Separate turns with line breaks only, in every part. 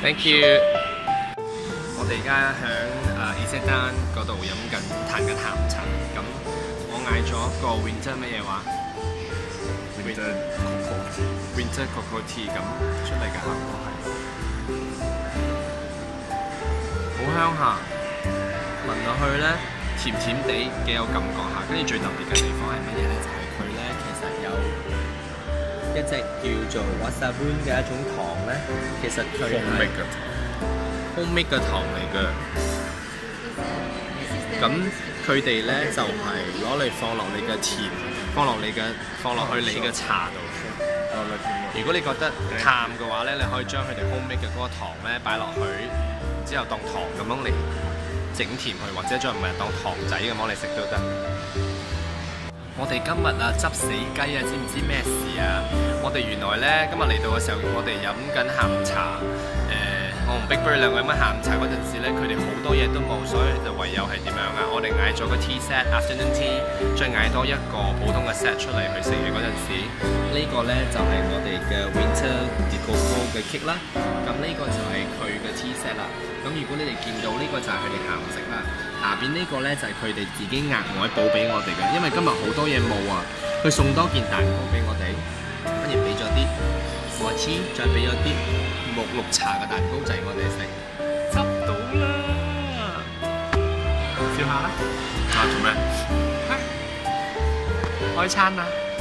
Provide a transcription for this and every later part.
Thank you。我哋而家喺Isetan嗰度彈緊下午茶，咁我嗌咗一個 winter 乜嘢話 ？winter cocoa tea 咁出嚟嘅效果係好香下，聞落去咧甜甜地，幾有感覺下。跟住最特別嘅地方係乜嘢咧？就係佢咧其實有一隻叫做 wasabi 嘅一種糖咧，其實佢係homemade 嘅糖嚟嘅。咁佢哋咧就係攞嚟放落你嘅甜，放落去你嘅茶度。如果你覺得淡嘅話咧，你可以將佢哋 homemade 嘅嗰個糖咧擺落去，之後當糖咁樣嚟整甜佢，或者再唔係當糖仔咁樣嚟食都得。我哋今日啊執死雞啊，知唔知咩事啊？我哋原來咧今日嚟到嘅時候，我哋飲緊下午茶。我同 Big Bird 兩個飲緊下午茶嗰陣時咧，佢哋好多嘢都冇，所以就唯有係點樣啊？我哋嗌咗個 tea set afternoon tea， 再嗌多一個普通嘅 set 出嚟去食嘅嗰陣時，呢個咧就係我哋嘅 winter cocoa 嘅 cake 啦。咁呢個就係佢嘅 tea set 啦。咁如果你哋見到呢個就係佢哋下午食啦，下邊呢個咧就係佢哋自己額外補俾我哋嘅，因為今日好多嘢冇啊，佢送多件蛋糕俾我哋，跟住俾咗啲果汁，再俾咗啲木綠茶嘅蛋糕仔我哋食，執到啦！笑下啦！做咩？開餐啦！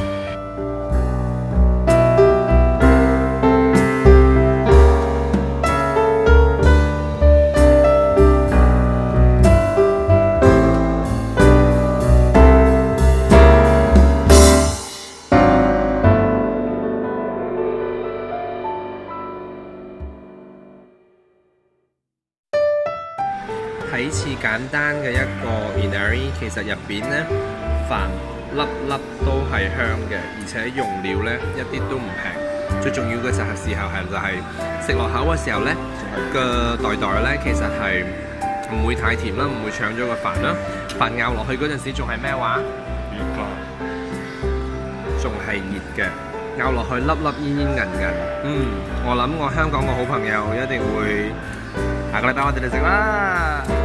睇似簡單嘅一個 inari， 其實入邊咧飯粒粒都係香嘅，而且用料咧一啲都唔平。最重要嘅就係食落口嘅時候咧，個袋咧其實係唔會太甜啦，唔會搶咗個飯啦。飯咬落去嗰陣時仲係咩話？熱㗎，仲係熱嘅，咬落去粒粒煙煙韌韌。我諗我香港個好朋友一定會下個禮拜我哋嚟食啦。